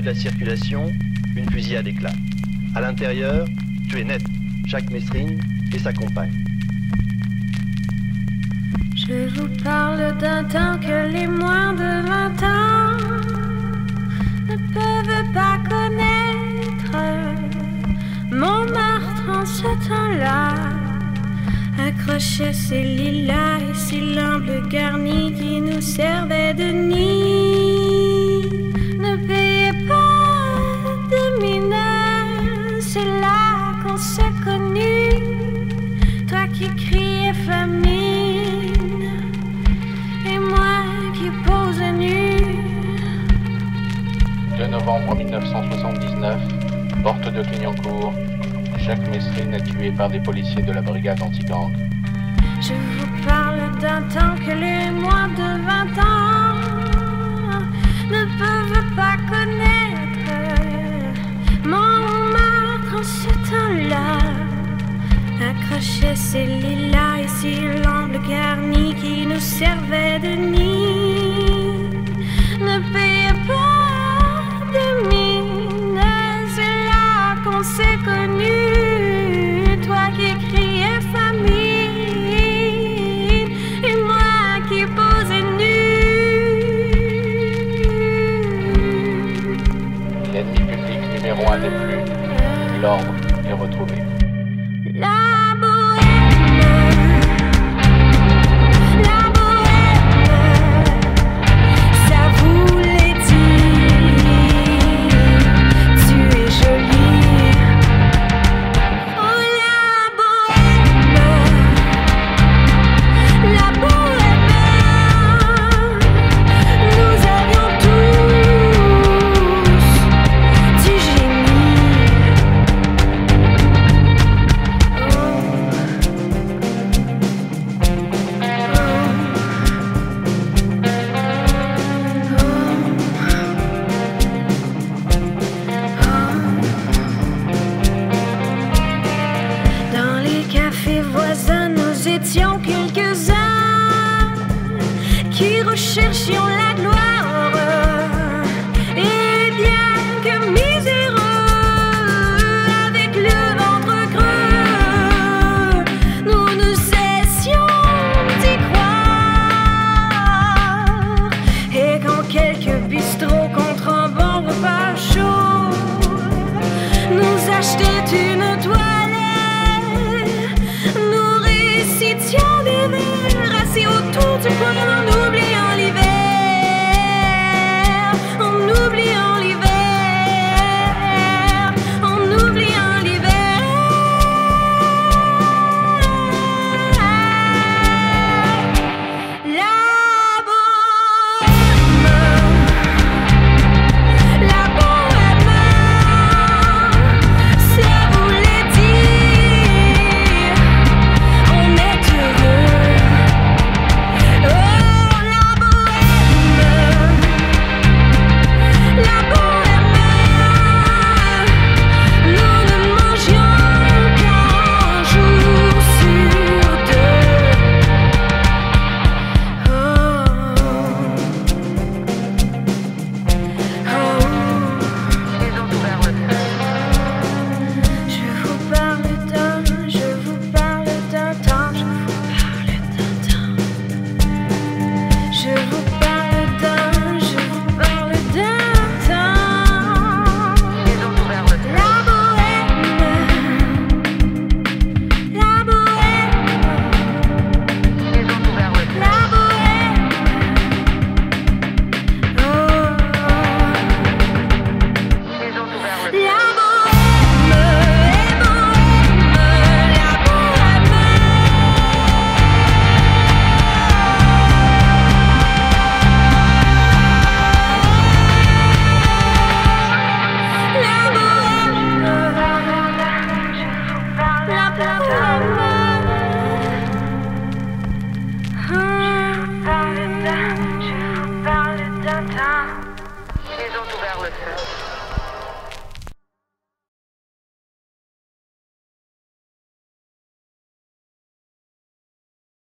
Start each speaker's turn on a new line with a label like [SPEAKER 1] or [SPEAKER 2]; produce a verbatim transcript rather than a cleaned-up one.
[SPEAKER 1] de la circulation, une fusillade éclate. À l'intérieur, tué net, Jacques Messrine et sa compagne.
[SPEAKER 2] Je vous parle d'un temps que les moins de vingt ans ne peuvent pas connaître. Montmartre en ce temps-là accrochait ses lilas et ses lampes garnies qui nous servaient de nid. Ne payez pas de mineurs, c'est là qu'on s'est connus. Toi qui criais famine et moi qui pose nu.
[SPEAKER 3] deux novembre mille neuf cent soixante-dix-neuf, porte de Clignancourt, Jacques Messrine est tué par des policiers de la brigade anti-gang.
[SPEAKER 2] Je vous parle d'un temps que les moins de vingt ans ne peuvent pas connaître. Montmartre en ce temps-là accrochait ses lilas et ses lampes garnies qui nous servaient de nid. Ne payez pas de mine, c'est là qu'on s'est connus. Toi qui criais famine et moi qui posais nu.
[SPEAKER 3] L'ennemi public numéro un n'est plus, l'ordre est retrouvé.
[SPEAKER 2] La bohème, la bohème, ça voulait dire tu es jolie. Oh la bohème, la bohème, nous avions tous du génie. Dans les cafés voisins, nous étions quelques-uns qui recherchions la gloire. Et bien que miséreux, avec le ventre creux, nous ne cessions d'y croire. Et quand quelques bistrots contre un bon repas chaud nous achetaient une toile,